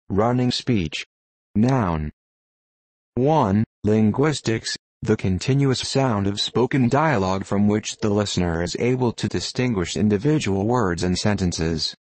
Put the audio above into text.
Running speech. Noun. 1. Linguistics, the continuous sound of spoken dialogue from which the listener is able to distinguish individual words and sentences.